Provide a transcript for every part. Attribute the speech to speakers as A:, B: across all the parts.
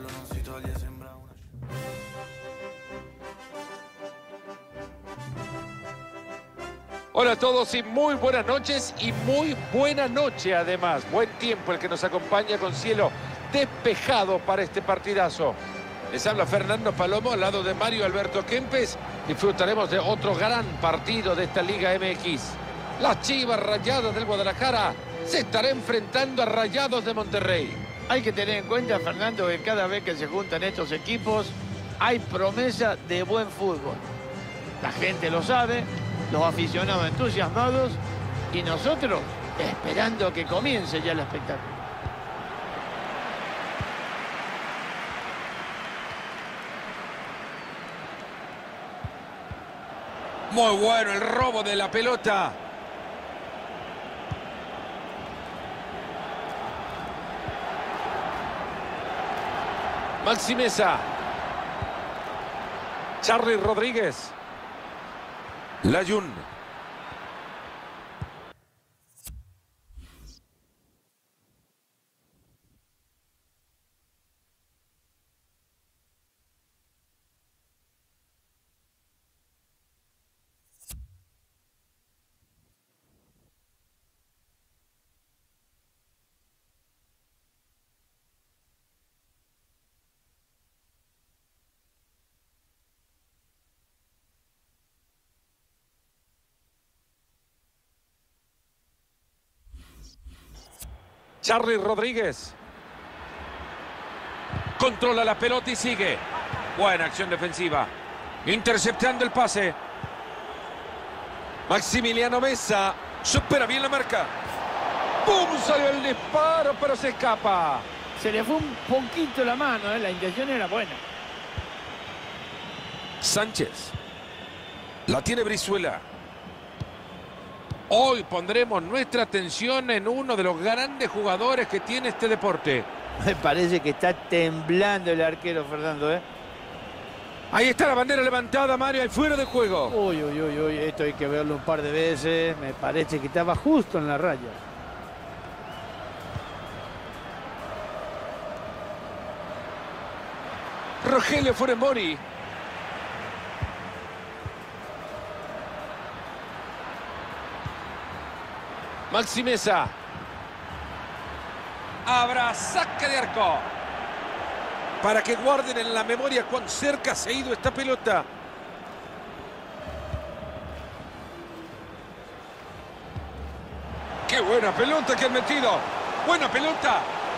A: Hola a todos y muy buenas noches y muy buena noche además. Buen tiempo el que nos acompaña con cielo despejado para este partidazo. Les habla Fernando Palomo al lado de Mario Alberto Kempes. Disfrutaremos de otro gran partido de esta Liga MX. Las Chivas Rayadas del Guadalajara se estará enfrentando a Rayados de Monterrey.
B: Hay que tener en cuenta, Fernando, que cada vez que se juntan estos equipos hay promesa de buen fútbol. La gente lo sabe, los aficionados entusiasmados y nosotros esperando que comience ya el espectáculo.
A: Muy bueno el robo de la pelota. Maxi Mesa. Charly Rodríguez. Layún. Charly Rodríguez. Controla la pelota y sigue. Buena acción defensiva. Interceptando el pase. Maximiliano Mesa. Supera bien la marca. ¡Pum! Salió el disparo, pero se escapa.
B: Se le fue un poquito la mano, la intención era buena.
A: Sánchez. La tiene Brizuela. Hoy pondremos nuestra atención en uno de los grandes jugadores que tiene este deporte.
B: Me parece que está temblando el arquero, Fernando,
A: Ahí está la bandera levantada, Mario, y fuera de juego.
B: Uy, esto hay que verlo un par de veces. Me parece que estaba justo en la raya.
A: Rogelio Funes Mori. Maxi Mesa. Habrá saque de arco. Para que guarden en la memoria cuán cerca se ha ido esta pelota. ¡Qué buena pelota que han metido! ¡Buena pelota!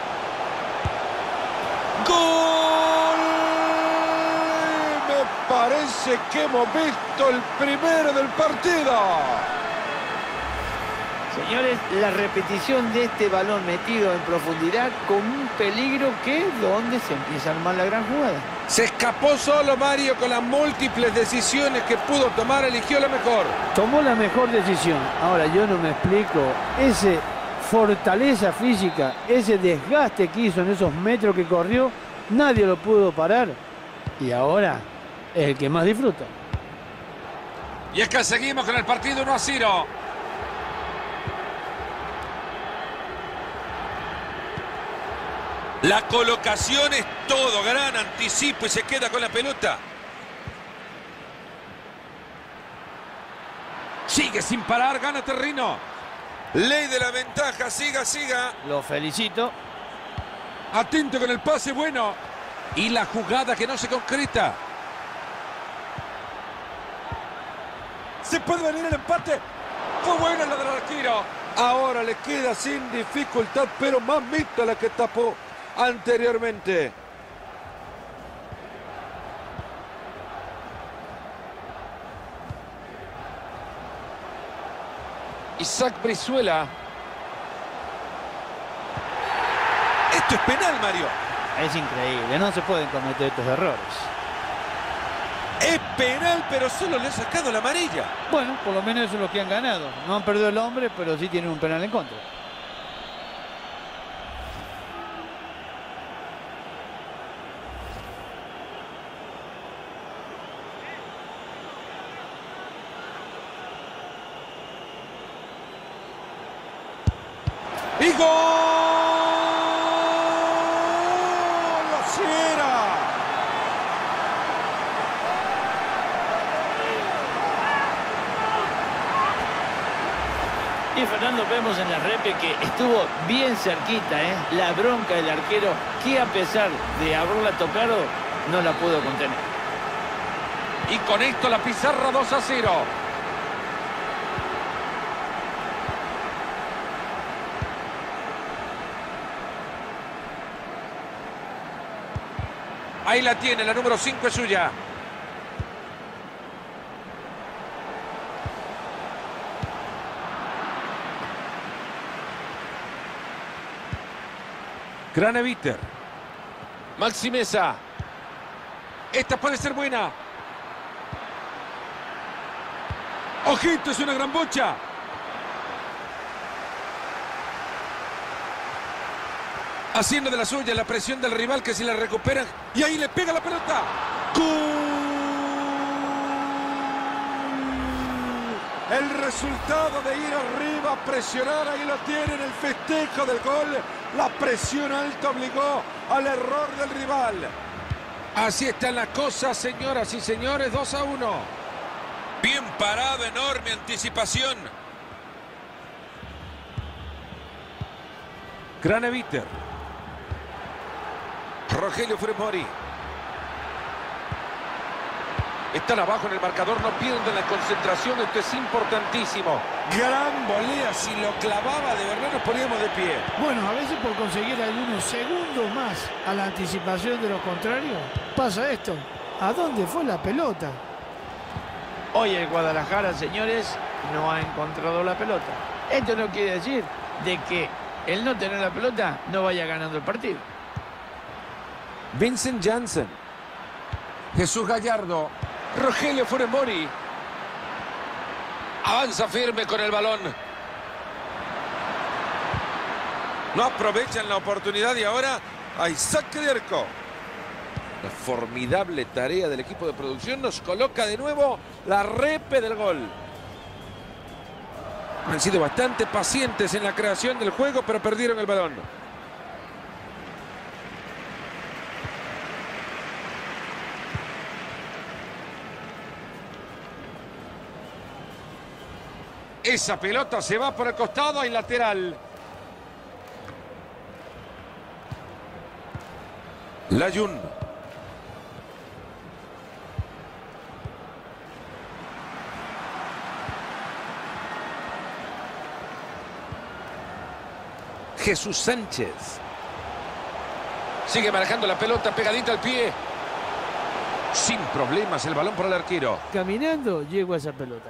A: ¡Gol! Me parece que hemos visto el primero del partido.
B: Señores, la repetición de este balón metido en profundidad con un peligro que es donde se empieza a armar la gran jugada.
A: Se escapó solo Mario con las múltiples decisiones que pudo tomar, eligió la mejor.
B: Tomó la mejor decisión. Ahora yo no me explico, ese fortaleza física, ese desgaste que hizo en esos metros que corrió, nadie lo pudo parar. Y ahora es el que más disfruta.
A: Y es que seguimos con el partido 1-0. La colocación es todo, gran anticipo y se queda con la pelota. Sigue sin parar, gana terreno. Ley de la ventaja, siga.
B: Lo felicito.
A: Atento con el pase, bueno. Y la jugada que no se concreta. Se puede venir el empate. Fue buena la del arquero. Ahora le queda sin dificultad, pero mamita la que tapó anteriormente. Isaac Brizuela. Esto es penal, Mario.
B: Es increíble, no se pueden cometer estos errores.
A: Es penal, pero solo le ha sacado la amarilla.
B: Bueno, por lo menos eso es lo que han ganado. No han perdido el hombre, pero sí tienen un penal en contra.
A: ¡Y gol! ¡Así era!
B: Sí, Fernando, vemos en la repe que estuvo bien cerquita, ¿eh? La bronca del arquero, que a pesar de haberla tocado, no la pudo contener.
A: Y con esto la pizarra 2-0. Ahí la tiene, la número 5 es suya. Craneviter. Maxi Mesa. Esta puede ser buena. ¡Ojito! Es una gran bocha. Haciendo de la suya la presión del rival, que si la recuperan. Y ahí le pega la pelota. ¡Gol! El resultado de ir arriba a presionar. Ahí lo tienen, el festejo del gol. La presión alta obligó al error del rival. Así están las cosas, señoras y señores. 2-1. Bien parado, enorme anticipación. Craneviter. Rogelio Funes Mori. Están abajo en el marcador, no pierden la concentración, esto es importantísimo. Gran volea, si lo clavaba de verdad nos poníamos de pie.
C: Bueno, a veces por conseguir algunos segundos más a la anticipación de los contrarios, pasa esto. ¿A dónde fue la pelota?
B: Hoy el Guadalajara, señores, no ha encontrado la pelota. Esto no quiere decir de que el no tener la pelota no vaya ganando el partido.
A: Vincent Janssen. Jesús Gallardo. Rogelio Funes Mori. Avanza firme con el balón. No aprovechan la oportunidad y ahora hay saque de arco. La formidable tarea del equipo de producción nos coloca de nuevo la repe del gol. Han sido bastante pacientes en la creación del juego, pero perdieron el balón. Esa pelota se va por el costado, hay lateral. Layún. Jesús Sánchez. Sigue manejando la pelota pegadita al pie. Sin problemas el balón por el arquero.
C: Caminando llegó a esa pelota.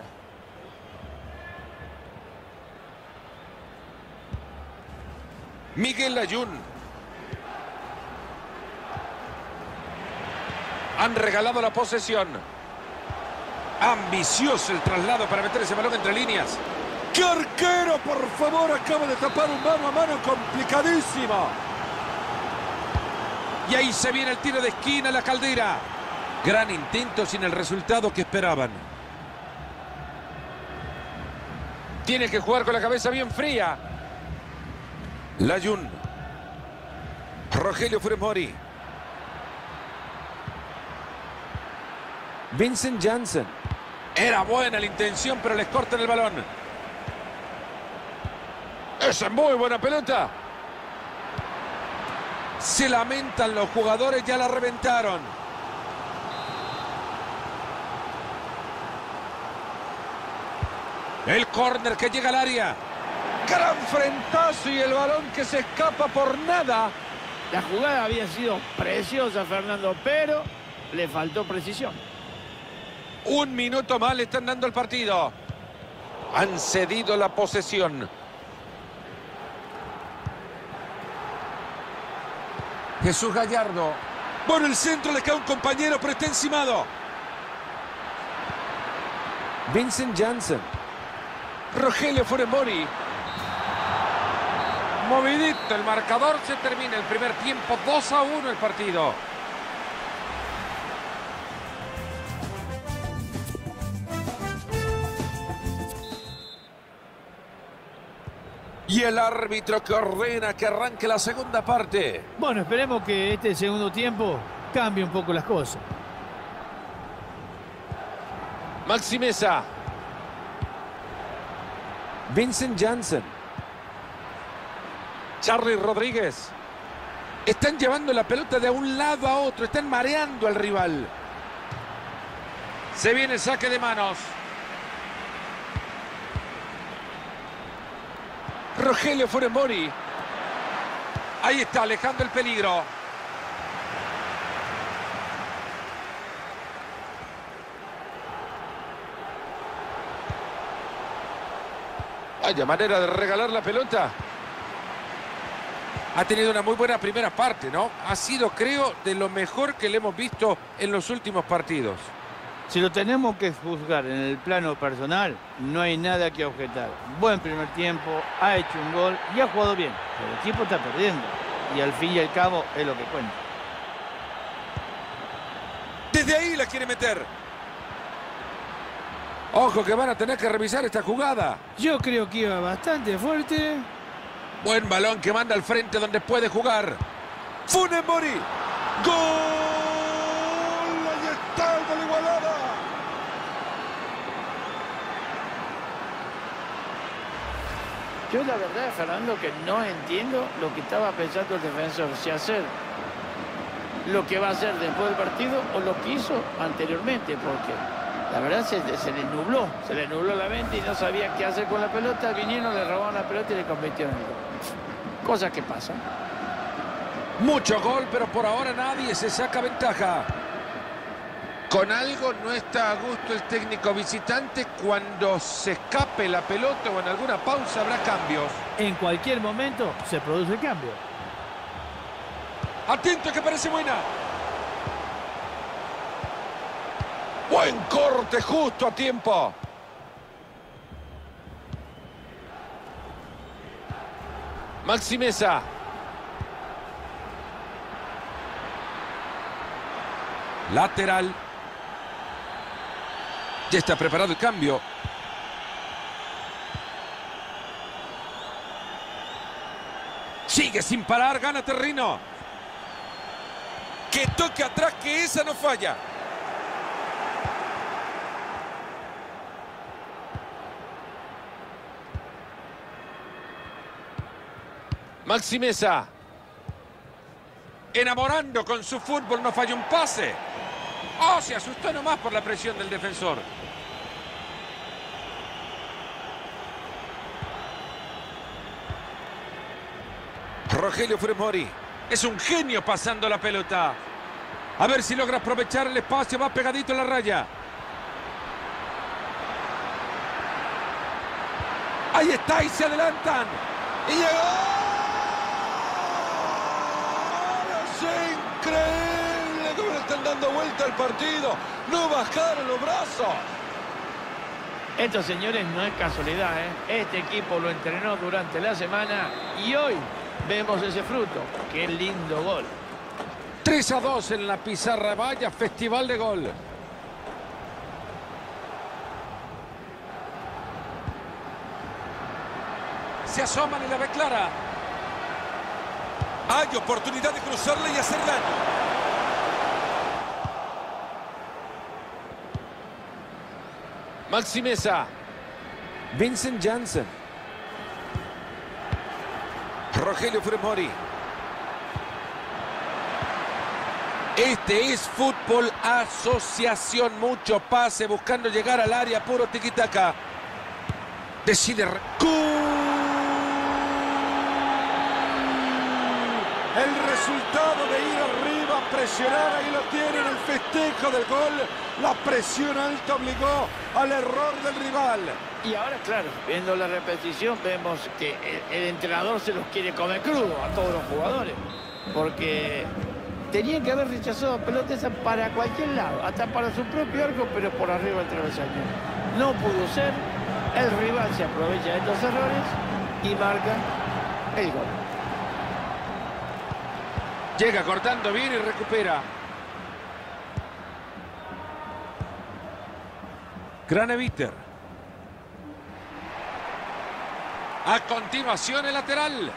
A: Miguel Layún. Han regalado la posesión. Ambicioso el traslado para meter ese balón entre líneas. ¡Qué arquero, por favor! Acaba de tapar un mano a mano complicadísimo. Y ahí se viene el tiro de esquina, la Caldera. Gran intento sin el resultado que esperaban. Tiene que jugar con la cabeza bien fría. Layún. Rogelio Funes Mori. Vincent Janssen. Era buena la intención, pero les cortan el balón. Esa es muy buena pelota. Se lamentan los jugadores, ya la reventaron. El córner que llega al área. Gran frentazo y el balón que se escapa por nada.
B: La jugada había sido preciosa, Fernando, pero le faltó precisión.
A: Un minuto más le están dando el partido. Han cedido la posesión. Jesús Gallardo. Por el centro le cae un compañero, pero está encimado. Vincent Janssen. Rogelio Funes Mori. Movidito el marcador, se termina el primer tiempo, 2-1 el partido. Y el árbitro que ordena que arranque la segunda parte.
C: Bueno, esperemos que este segundo tiempo cambie un poco las cosas.
A: Maxi Mesa. Vincent Janssen. Charly Rodríguez. Están llevando la pelota de un lado a otro. Están mareando al rival. Se viene el saque de manos. Rogelio Funes Mori. Ahí está, alejando el peligro. Vaya manera de regalar la pelota. Ha tenido una muy buena primera parte, ¿no? Ha sido, creo, de lo mejor que le hemos visto en los últimos partidos.
B: Si lo tenemos que juzgar en el plano personal, no hay nada que objetar. Buen primer tiempo, ha hecho un gol y ha jugado bien. Pero el equipo está perdiendo. Y al fin y al cabo es lo que cuenta.
A: Desde ahí la quiere meter. Ojo que van a tener que revisar esta jugada.
C: Yo creo que iba bastante fuerte.
A: Buen balón que manda al frente donde puede jugar. Funes Mori. ¡Gol! Ahí está el de la igualada.
B: Yo la verdad, Fernando, que no entiendo lo que estaba pensando el defensor. Si hacer lo que va a hacer después del partido o lo que hizo anteriormente. Porque la verdad se le nubló la mente y no sabía qué hacer con la pelota. Vinieron, le robaron la pelota y le convirtieron en gol. Cosas que pasan.
A: Mucho gol, pero por ahora nadie se saca ventaja. Con algo no está a gusto el técnico visitante. Cuando se escape la pelota o en alguna pausa habrá cambios.
C: En cualquier momento se produce el cambio.
A: Atento que parece buena. Buen corte justo a tiempo. Maxi Meza. Lateral. Ya está preparado el cambio. Sigue sin parar, gana terreno. Que toque atrás, que esa no falla. Maxi Meza. Enamorando con su fútbol, no falla un pase. Oh, se asustó nomás por la presión del defensor. Rogelio Funes Mori. Es un genio pasando la pelota. A ver si logra aprovechar el espacio. Va pegadito a la raya. Ahí está y se adelantan. Y llegó. ¡Es increíble cómo le están dando vuelta al partido! ¡No bajaron los brazos!
B: Esto, señores, no es casualidad, ¿eh? Este equipo lo entrenó durante la semana y hoy vemos ese fruto. ¡Qué lindo gol!
A: 3-2 en la pizarra. Vaya festival de gol. Se asoman y la ve clara. Hay oportunidad de cruzarla y hacer daño. Maxi Meza. Vincent Janssen. Rogelio Funes Mori. Este es fútbol asociación. Mucho pase buscando llegar al área. Puro tiquitaca. Decide. El resultado de ir arriba, presionar, ahí lo tienen, el festejo del gol. La presión alta obligó al error del rival.
B: Y ahora, claro, viendo la repetición, vemos que el entrenador se los quiere comer crudo a todos los jugadores. Porque tenían que haber rechazado pelotas para cualquier lado, hasta para su propio arco, pero por arriba del travesaño. No pudo ser, el rival se aprovecha de estos errores y marca el gol.
A: Llega cortando bien y recupera. Graneviter. A continuación el lateral.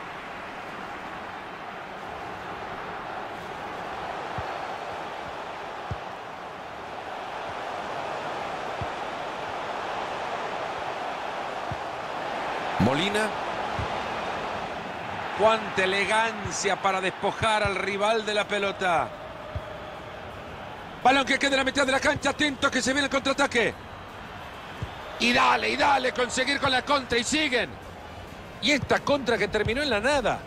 A: Molina. Cuánta elegancia para despojar al rival de la pelota. Balón que queda en la mitad de la cancha. Atento que se viene el contraataque. Y dale, conseguir con la contra y siguen. Y esta contra que terminó en la nada.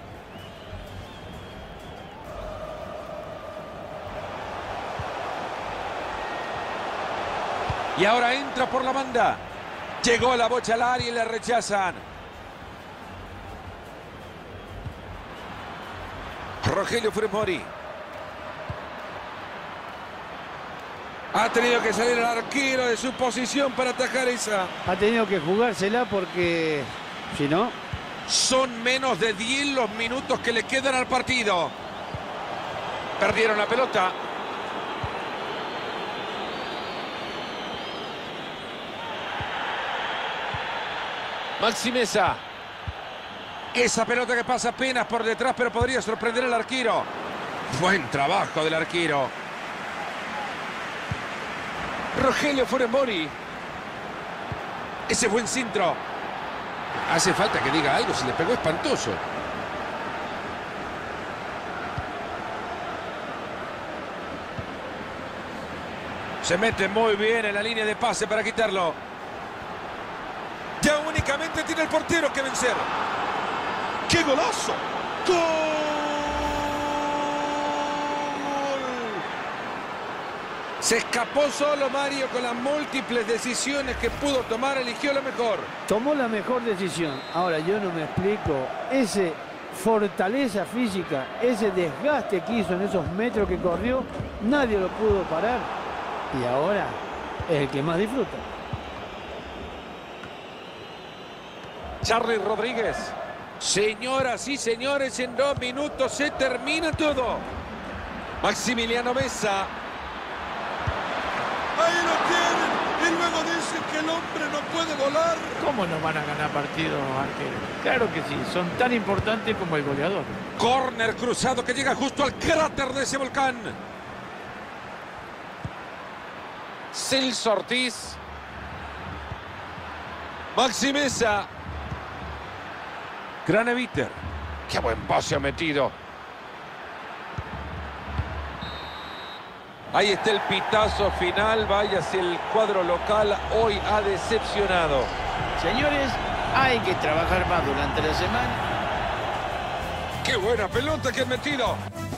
A: Y ahora entra por la banda. Llegó la bocha al área y la rechazan. Rogelio Funes Mori. Ha tenido que salir el arquero de su posición para atajar esa.
B: Ha tenido que jugársela porque, si no...
A: Son menos de 10 los minutos que le quedan al partido. Perdieron la pelota. Maxi Meza. Esa pelota que pasa apenas por detrás, pero podría sorprender al arquero. Buen trabajo del arquero. Rogelio Funes Mori. Ese buen centro. Hace falta que diga algo, se le pegó espantoso. Se mete muy bien en la línea de pase para quitarlo. Ya únicamente tiene el portero que vencer. ¡Qué golazo! ¡Gol! Se escapó solo Mario con las múltiples decisiones que pudo tomar. Eligió lo mejor.
B: Tomó la mejor decisión. Ahora yo no me explico. Ese fortaleza física, ese desgaste que hizo en esos metros que corrió, nadie lo pudo parar. Y ahora es el que más disfruta.
A: Charly Rodríguez. Señoras y señores, en 2 minutos se termina todo. Maximiliano Meza. Ahí lo tienen. Y luego dicen que el hombre no puede volar.
B: ¿Cómo no van a ganar partidos, arquero? Claro que sí, son tan importantes como el goleador.
A: Córner cruzado que llega justo al cráter de ese volcán. Celso Ortiz. Maxi Meza. Graneviter. Qué buen pase ha metido. Ahí está el pitazo final. Vaya si el cuadro local hoy ha decepcionado.
B: Señores, hay que trabajar más durante la semana.
A: ¡Qué buena pelota que han metido!